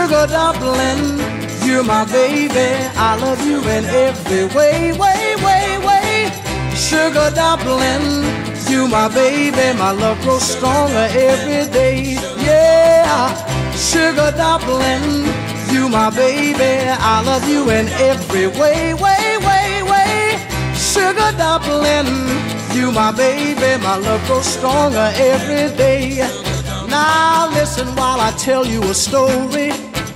Sugar dumpling, you're my baby. I love you in every way, way, way, way. Sugar dumpling, you my baby. My love grows stronger every day. Yeah, sugar dumpling, you my baby. I love you in every way, way, way, way. Sugar dumpling, you my baby. My love grows stronger every day. Now listen while I tell you a story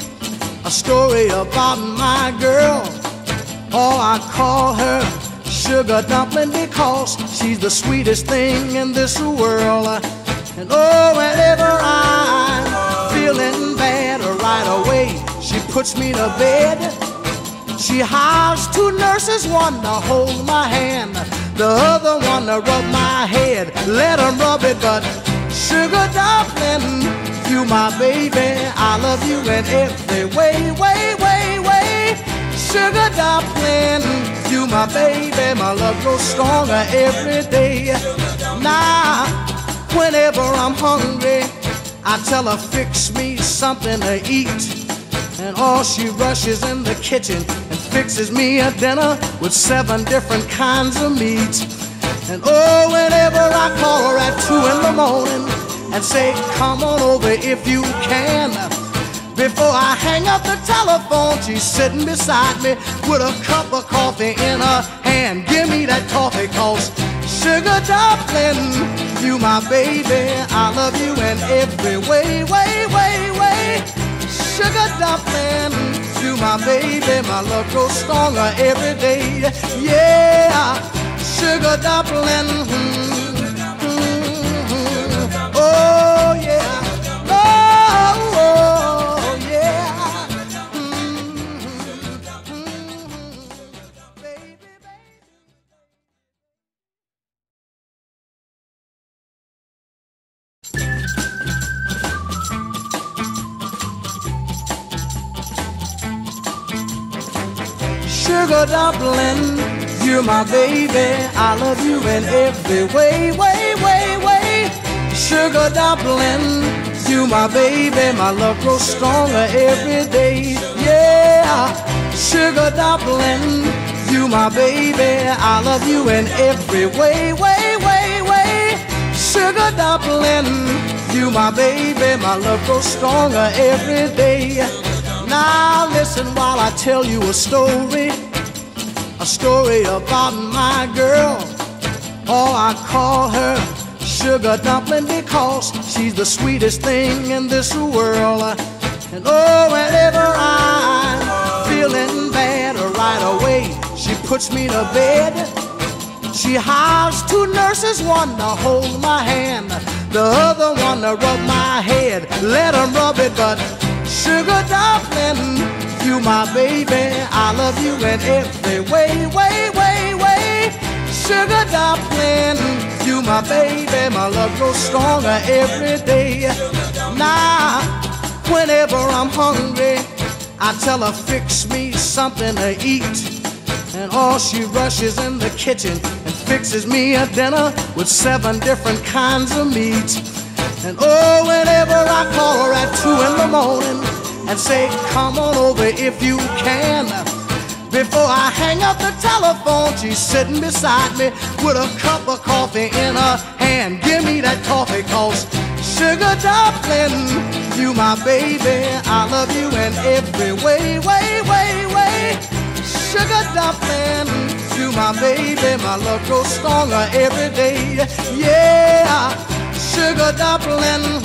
about my girl. Oh, I call her Sugar Dumpling because she's the sweetest thing in this world. And oh, whenever I'm feeling bad right away, she puts me to bed. She hires two nurses, one to hold my hand, the other one to rub my head. Let them rub it, but Sugar Dumpling, you my baby. I love you in every way, way, way, way. Sugar Dumpling, you my baby. My love grows stronger every day. Now, whenever I'm hungry, I tell her fix me something to eat. And all she rushes in the kitchen and fixes me a dinner with 7 different kinds of meat. And oh, whenever I call her at 2 in the morning and say, come on over if you can, before I hang up the telephone, she's sitting beside me with a cup of coffee in her hand. Give me that coffee, cause Sugar Dumpling, you my baby. I love you in every way, way, way, way. Sugar Dumpling, you my baby. My love grows stronger every day. Yeah, Sugar Dumpling, oh yeah, oh yeah, baby, baby. Sugar Dumpling, you're my baby. I love you in every way, way, way, way. Sugar Dumpling, you my baby. My love grows stronger every day. Yeah, Sugar Dumpling, you my baby. I love you in every way, way, way, way. Sugar Dumpling, you my baby. My love grows stronger every day. Now listen while I tell you a story about my girl. Oh, I call her Sugar Dumpling because she's the sweetest thing in this world. And oh, whenever I'm feeling bad right away, she puts me to bed. She hires 2 nurses, one to hold my hand, the other one to rub my head. Let them rub it, but Sugar Dumpling, you my baby. I love you in every way, way, way, way. Sugar Dumpling, you my baby. My love grows stronger every day. Now, whenever I'm hungry, I tell her fix me something to eat. And all she rushes in the kitchen and fixes me a dinner with 7 different kinds of meat. And oh, whenever I call her at 2 in the morning and say, come on over if you can, before I hang up the telephone, she's sitting beside me with a cup of coffee in her hand. Give me that coffee, cause Sugar Dumpling, you my baby. I love you in every way, way, way, way. Sugar Dumpling, you my baby. My love grows stronger every day. Yeah, Sugar Dumpling,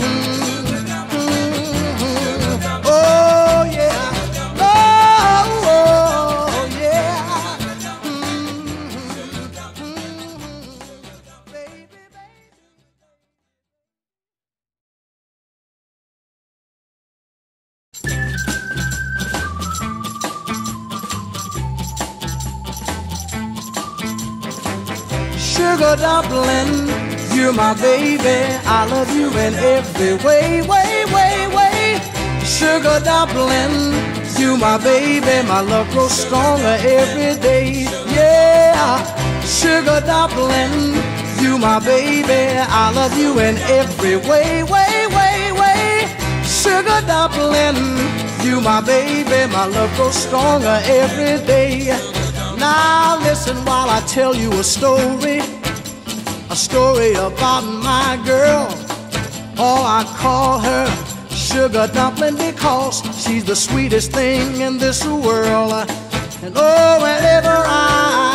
oh yeah, oh yeah, baby, baby. Sugar Dumpling, you're my baby. I love you in every way, way, way, way. Sugar Dumpling, you my baby. My love grows stronger every day. Yeah, Sugar Dumpling, you my baby. I love you in every way, way, way, way. sugar dumpling. You my baby, my love grows stronger every day. Now listen while I tell you a story about my girl. Oh, I call her sugar dumpling because she's the sweetest thing in this world. And oh, whenever I